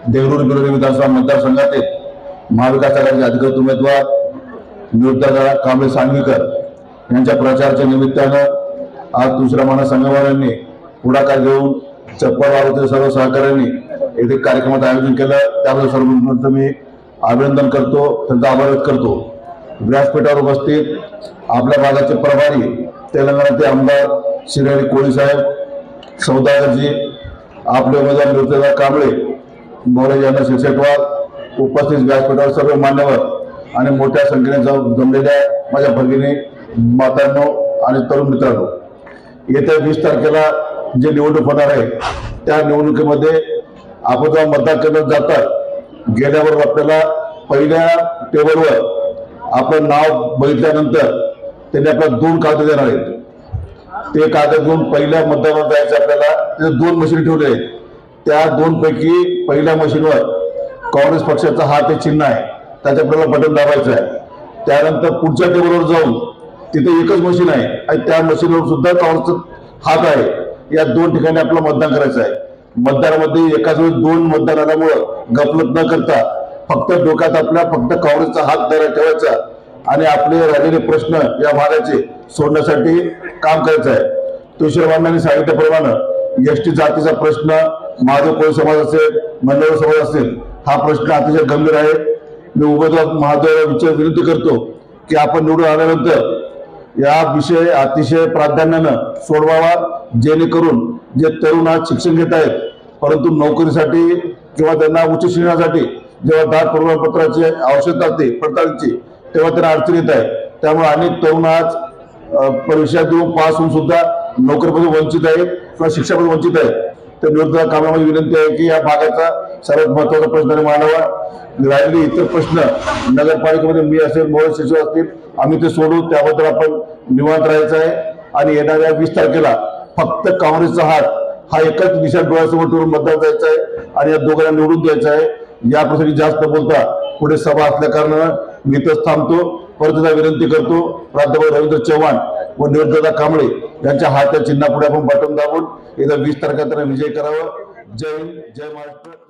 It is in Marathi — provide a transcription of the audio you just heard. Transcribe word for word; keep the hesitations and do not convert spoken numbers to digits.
देगलूर बिलोली विधानसभा मतदारसंघातील महाविकास आघाडीचे अधिकृत उमेदवार निवृत्तदादा कांबळे सांगवीकर यांच्या प्रचाराच्या निमित्तानं आज दुसऱ्या माना संघवाल्यांनी पुढाकार घेऊन चप्पल वाहतूक सर्व सहकार्यांनी येथे कार्यक्रमात आयोजन केलं। त्याबद्दल सर्व मी अभिनंदन करतो, त्यांचा आभार व्यक्त करतो। व्यासपीठावर उपस्थित आपल्या भागाचे प्रभारी तेलंगणाचे आमदार श्री कोळी साहेब सौदागरजी, आपले उमेदवार निवृत्तदादा कांबळे मोरे यांना शिरसेटवार उपस्थित व्यासपीठावर सर्व मान्यवर आणि मोठ्या संख्येने जमलेल्या माझ्या भगिनी मातांनो आणि तरुण मित्रांनो, येत्या वीस तारखेला जे निवडणूक होणार आहे त्या निवडणुकीमध्ये आपण जेव्हा मतदान करण्यात जातात गेल्यावर आपल्याला पहिल्या टेबलवर आपलं नाव बघितल्यानंतर त्यांनी आपल्याला दोन कागद देणार आहेत। ते कागद घेऊन पहिल्या मतदानावर जायचं आपल्याला तिथे दोन मशीन ठेवले आहेत। त्या दोन पैकी पहिल्या मशीनवर काँग्रेस पक्षाचा हात हे चिन्ह आहे, त्याच्या आपल्याला बटन दाबायचं आहे। त्यानंतर पुढच्या टेबलवर जाऊन तिथे एकच मशीन आहे आणि त्या मशीनवर सुद्धा काँग्रेसचा हात आहे। या दोन ठिकाणी आपल्याला मतदान करायचं आहे। मतदानामध्ये एकाच वेळी दोन मतदान आल्यामुळं गफलत न करता फक्त डोक्यात आपल्या फक्त काँग्रेसचा हात धरा ठेवायचा आणि आपले राहिलेले प्रश्न या भागाचे सोडण्यासाठी काम करायचं आहे। तुळशीरामांनी सांगितल्याप्रमाणे एस टी जातीचा प्रश्न, माधव कोळी समाज असेल, मंडळ समाज असेल, हा प्रश्न अतिशय गंभीर आहे। मी उमेदवार महादेव विचार विनंती करतो की आपण निवडून आल्यानंतर या विषय अतिशय प्राधान्यानं सोडवावा, जेणेकरून जे तरुण आज शिक्षण घेत आहेत परंतु नोकरीसाठी किंवा त्यांना उच्च शिक्षणासाठी जेव्हा दाद प्रमाणपत्राची आवश्यकता असते पडताळीची, तेव्हा त्यांना अडचण येत आहे। त्यामुळे अनेक तरुण आज परीक्षा देऊन पास होऊन सुद्धा नोकरीपासून वंचित आहेत किंवा शिक्षणापासून वंचित आहेत। तर निवृत्त कामामध्ये विनंती आहे की या भागाचा सर्वात महत्वाचा प्रश्न मांडावा। राहिलेले इतर प्रश्न नगरपालिकेमध्ये मी असेल, मोरे सचिव असतील, आम्ही ते सोडू, त्याबद्दल आपण निवांत राहायचं आहे। आणि येणाऱ्या वीस तारखेला फक्त काँग्रेसचा हात हा एकच दिशा डोळ्यासमोर ठेवून मतदान जायचं आहे आणि या दोघांना निवडून द्यायचं आहे। या प्रसंगी जास्त बोलता पुढे सभा असल्या कारणानं मी इथंच थांबतो। परत एकदा विनंती करतो, प्राध्यापक रवींद्र चव्हाण व निवृत्तदादा कांबळे यांच्या हात या चिन्हापुढे आपण बटन दाबून एकदा वीस तारखेला विजय करावा। जय हिंद, जय महाराष्ट्र।